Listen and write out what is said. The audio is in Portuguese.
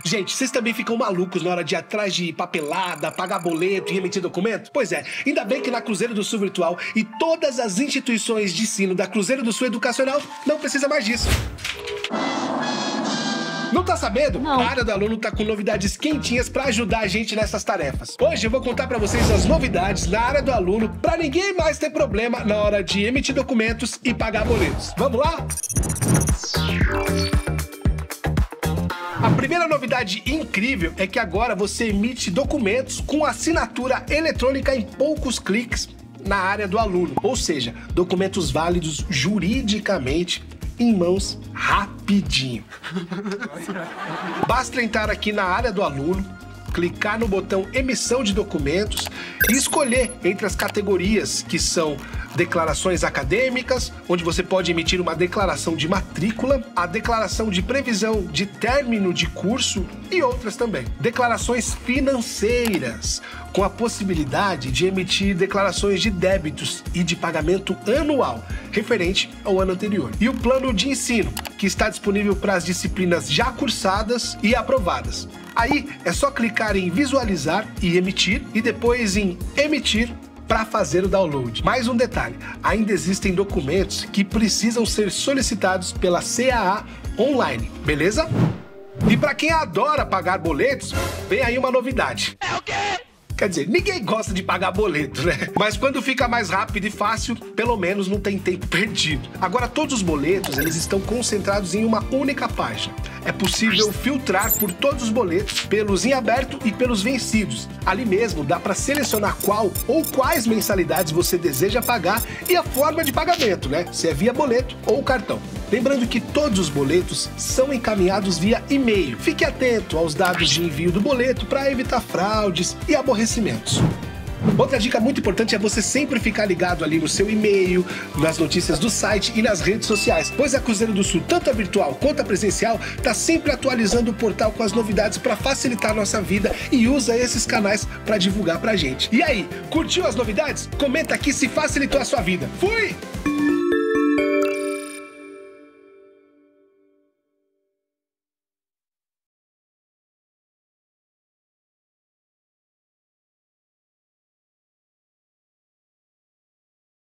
Gente, vocês também ficam malucos na hora de ir atrás de papelada, pagar boleto e emitir documento? Pois é, ainda bem que na Cruzeiro do Sul Virtual e todas as instituições de ensino da Cruzeiro do Sul Educacional não precisa mais disso. Não tá sabendo? Não. A área do aluno tá com novidades quentinhas pra ajudar a gente nessas tarefas. Hoje eu vou contar pra vocês as novidades na área do aluno pra ninguém mais ter problema na hora de emitir documentos e pagar boletos. Vamos lá? A primeira novidade incrível é que agora você emite documentos com assinatura eletrônica em poucos cliques na área do aluno. Ou seja, documentos válidos juridicamente em mãos rapidinho. Basta entrar aqui na área do aluno, clicar no botão emissão de documentos e escolher entre as categorias que são declarações acadêmicas, onde você pode emitir uma declaração de matrícula, a declaração de previsão de término de curso e outras também. Declarações financeiras, com a possibilidade de emitir declarações de débitos e de pagamento anual, referente ao ano anterior. E o plano de ensino, que está disponível para as disciplinas já cursadas e aprovadas. Aí é só clicar em visualizar e emitir e depois em emitir para fazer o download. Mais um detalhe, ainda existem documentos que precisam ser solicitados pela CAA online, beleza? E para quem adora pagar boletos, vem aí uma novidade. É o quê? Quer dizer, ninguém gosta de pagar boleto, né? Mas quando fica mais rápido e fácil, pelo menos não tem tempo perdido. Agora, todos os boletos, eles estão concentrados em uma única página. É possível filtrar por todos os boletos, pelos em aberto e pelos vencidos. Ali mesmo dá para selecionar qual ou quais mensalidades você deseja pagar e a forma de pagamento, né? Se é via boleto ou cartão. Lembrando que todos os boletos são encaminhados via e-mail. Fique atento aos dados de envio do boleto para evitar fraudes e aborrecimentos. Outra dica muito importante é você sempre ficar ligado ali no seu e-mail, nas notícias do site e nas redes sociais, pois a Cruzeiro do Sul, tanto a virtual quanto a presencial, está sempre atualizando o portal com as novidades para facilitar a nossa vida e usa esses canais para divulgar pra gente. E aí, curtiu as novidades? Comenta aqui se facilitou a sua vida. Fui!